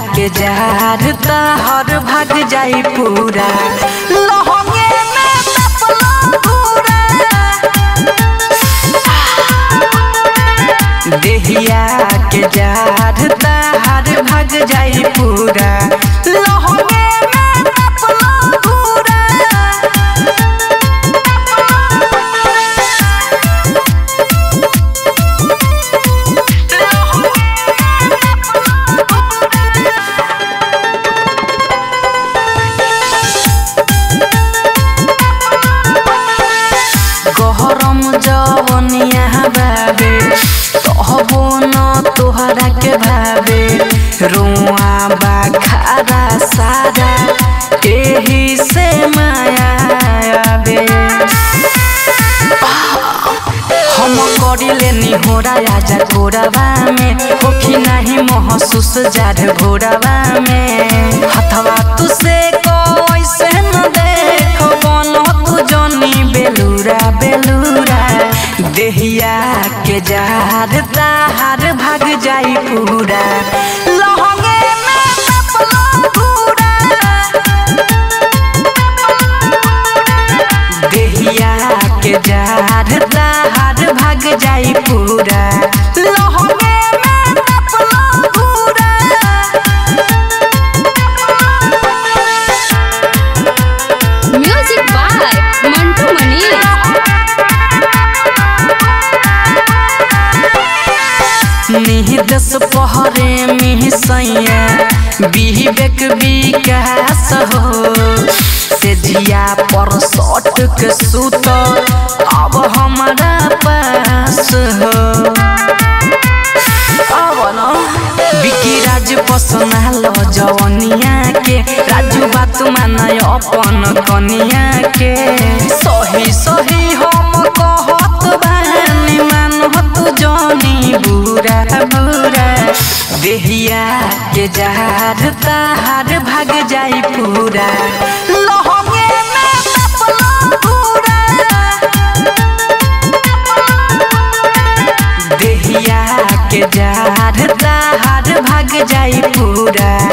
के जार तहर भाग जाई पूरा लहंगे में तपला पूरा देहिया के जार तहर भाग जाई पूरा लहंगे में तपला पूरा गहरम जवनिया बाबे कहबो न तोहरा के भावे रुआ बाखारा सारा एही से माया आवे हम करिले निहोरा आजा गोरवा में होखी नहीं महसूस जार भोरवा में हथवा तुसे कैसे न देख बनो तू जनी बेलूरा बेलूरा देहिया के जार तहार भाग जाई पूरा लहंगे में तपला पूरा देहिया के जार तहार भाग जाई पूरा लहंगे में तपला पूरा म्यूजिक बाय मंटू मनी निहिदस पहरे मिहसैया विवेक विकास हो से जिया पर सट के सुत अब हमारा पास हो अब न बिकी राज पसना लो जवनिया के राजू बात माना अपन कनिया के सही सही हम कहत बानी मानत जनी बुरा बुरा देहिया के जार तहार भाग जाई पूरा लहंगे में तपला पूरा देहिया के जार तहार भाग जाई पूरा।